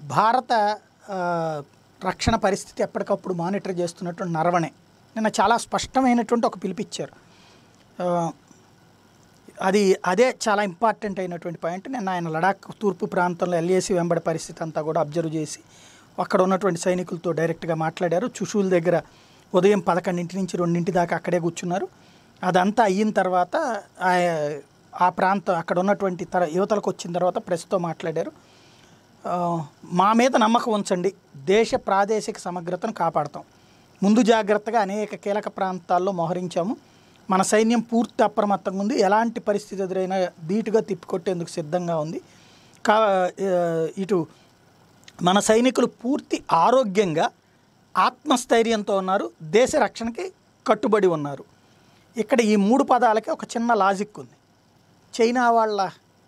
భారత రక్షణ పరిస్థితి ఎప్పటికప్పుడు మానిటర్ చేస్తున్నటువంటి నరవణే నిన్న చాలా స్పష్టమైనటువంటి ఒక పిలిపిచ్చారు. అదే చాలా ఇంపార్టెంట్ అయినటువంటి పాయింట్. నిన్న ఆయన లడాక్ తూర్పు ప్రాంతంలో ఎల్ఏసి వెంబడి పరిస్థితి అంతా కూడా అబ్జర్వ్ చేసి అక్కడ ఉన్నటువంటి సైనికులతో డైరెక్ట్గా మాట్లాడారు. చుషూల్ దగ్గర ఉదయం 11 నుంచి 2 దాకా అక్కడే కూర్చున్నారు. అదంతా అయిన తర్వాత ఆ ప్రాంతం అక్కడ ఉన్నటువంటి యువతలకు వచ్చిన తర్వాత ప్రెస్తో మాట్లాడారు. మా మీద నమ్మకం ఉంచండి, దేశ ప్రాదేశిక సమగ్రతను కాపాడతాం, ముందు జాగ్రత్తగా అనేక కీలక ప్రాంతాల్లో మోహరించాము, మన సైన్యం పూర్తి అప్రమత్తంగా ఉంది, ఎలాంటి పరిస్థితి ఎదురైనా ధీటుగా తిప్పికొట్టేందుకు సిద్ధంగా ఉంది. ఇటు మన సైనికులు పూర్తి ఆరోగ్యంగా ఆత్మస్థైర్యంతో ఉన్నారు, దేశ రక్షణకి కట్టుబడి ఉన్నారు. ఇక్కడ ఈ 3 పదాలకి ఒక చిన్న లాజిక్ ఉంది. చైనా వాళ్ళ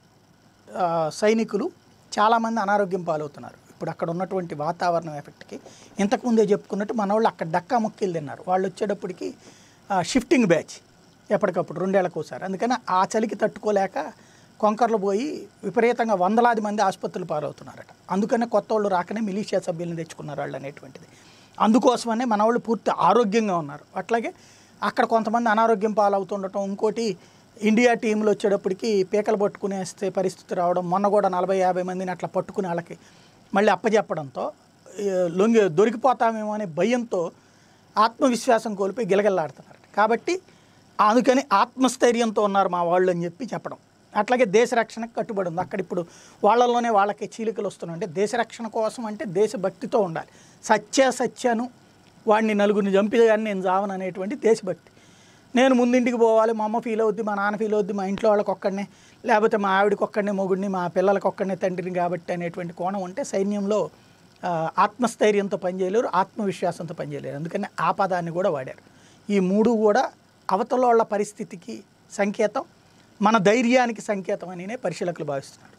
సైనికులు చాలామంది అనారోగ్యం పాలవుతున్నారు. ఇప్పుడు అక్కడ ఉన్నటువంటి వాతావరణం ఎఫెక్ట్కి ఇంతకుముందే చెప్పుకున్నట్టు మన వాళ్ళు అక్కడ డక్కా ముక్కిలు తిన్నారు. వాళ్ళు వచ్చేటప్పటికి షిఫ్టింగ్ బ్యాచ్ ఎప్పటికప్పుడు 2 ఏళ్ళకు ఒకసారి. అందుకని ఆ చలికి తట్టుకోలేక కొంకర్లు పోయి విపరీతంగా వందలాది మంది ఆసుపత్రులు పాలవుతున్నారట. అందుకనే కొత్త వాళ్ళు రాకనే మిలీషియా సభ్యులను తెచ్చుకున్నారు వాళ్ళు అనేటువంటిది. అందుకోసమనే మన వాళ్ళు పూర్తి ఆరోగ్యంగా ఉన్నారు. అట్లాగే అక్కడ కొంతమంది అనారోగ్యం పాలవుతుండటం, ఇంకోటి ఇండియా టీంలు వచ్చేటప్పటికి పీకలు పట్టుకునేస్తే పరిస్థితి రావడం, మొన్న కూడా 40-50 మందిని అట్లా పట్టుకుని వాళ్ళకి మళ్ళీ అప్పచెప్పడంతో దొరికిపోతామేమో అనే భయంతో ఆత్మవిశ్వాసం కోల్పోయి గిలగిల్లాడుతున్నారు. కాబట్టి అందుకని ఆత్మస్థైర్యంతో ఉన్నారు మా వాళ్ళు అని చెప్పడం. అట్లాగే దేశ రక్షణకు కట్టుబడి ఉంది. అక్కడ ఇప్పుడు వాళ్ళల్లోనే వాళ్ళకి చీలికలు వస్తున్నాయి. అంటే దేశ రక్షణ కోసం అంటే దేశభక్తితో ఉండాలి. సత్యను వాడిని నలుగురిని చంపి కానీ నేను చావను అనేటువంటి దేశభక్తి. నేను ముందింటికి పోవాలి, మా అమ్మ ఫీల్ అవుద్ది, మా నాన్న ఫీల్ అవుద్ది, మా ఇంట్లో వాళ్ళకి ఒక్కడనే, లేకపోతే మా ఆవిడకి ఒక్కడనే మొగుడిని, మా పిల్లలకి ఒక్కడనే తండ్రిని కాబట్టి అనేటువంటి కోణం ఉంటే సైన్యంలో ఆత్మస్థైర్యంతో పనిచేయలేరు, ఆత్మవిశ్వాసంతో పనిచేయలేరు. అందుకని ఆ పదాన్ని కూడా వాడారు. ఈ 3 కూడా అవతల వాళ్ళ పరిస్థితికి సంకేతం, మన ధైర్యానికి సంకేతం అనినే పరిశీలకులు భావిస్తున్నారు.